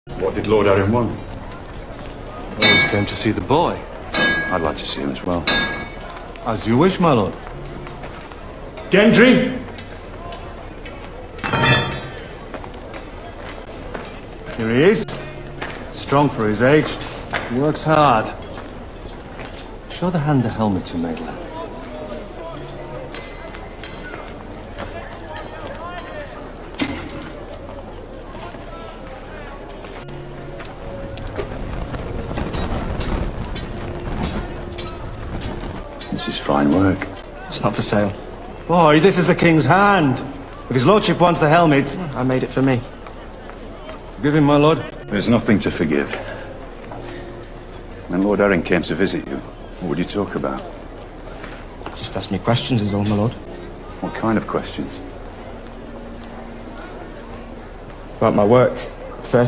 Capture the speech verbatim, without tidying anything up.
What did Lord Arryn want? I always came to see the boy. I'd like to see him as well. As you wish, my lord. Gendry! Here he is. Strong for his age. Works hard. Show the hand the helmet you made, lad. This is fine work. It's not for sale. Boy, this is the king's hand. If his lordship wants the helmet, I made it for me. Forgive him, my lord. There's nothing to forgive. When Lord Arryn came to visit you, what would you talk about? Just ask me questions is all, my lord. What kind of questions? About my work.